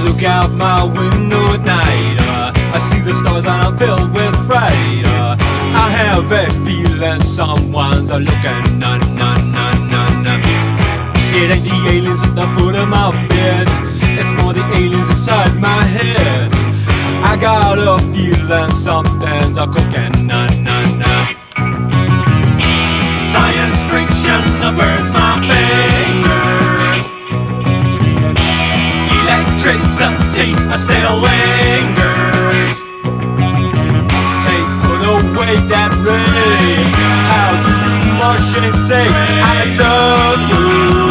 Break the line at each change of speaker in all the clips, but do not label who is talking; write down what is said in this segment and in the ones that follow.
look out my window at night, I see the stars and I'm filled with fright. I have a feeling someone's looking, It ain't the aliens at the foot of my bed, it's more the aliens inside my head. I got a feeling something's cooking, Science fiction burns my fingers. Electricity still lingers. Hey, put away that ray. How do you Martians say I love you?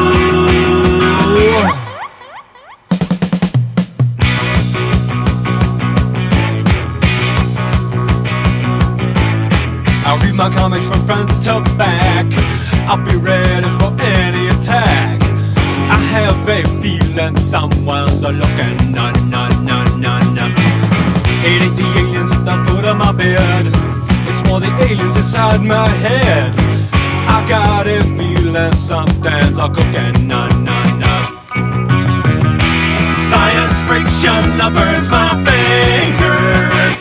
I'll read my comics from front to back. I'll be ready for any attack. I have a feeling someone's looking, It ain't the aliens at the foot of my bed, it's more the aliens inside my head. I got a feeling something's cooking, Science fiction burns my fingers.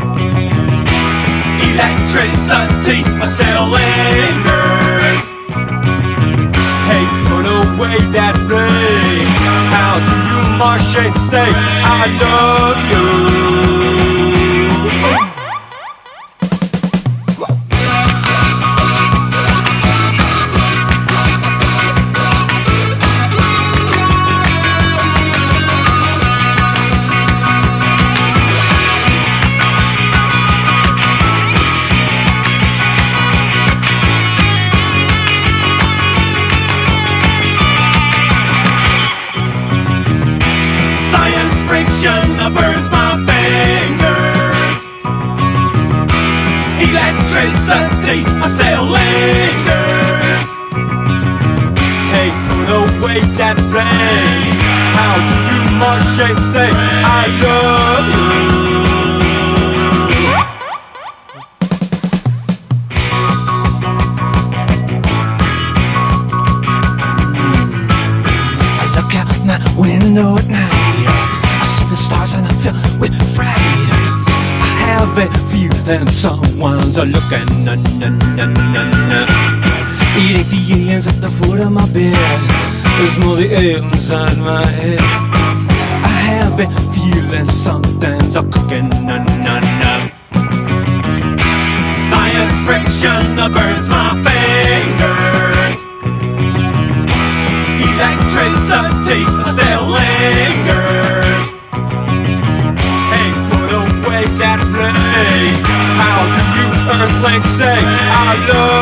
Electricity still lingers. Hey, put away that ray. How do you Martians say I love you? Burns my fingers. Electricity still lingers. Hey, put away that ray. How do you Martians say I love you? I look out my window at night, the stars and I'm filled with fright. I have a feeling someone's looking, It ain't the aliens at the foot of my bed, it's more the aliens inside my head. I have a feeling something's cooking, Science fiction burns my fingers. Electricity still lingers. That ray. How do you earthlings say I love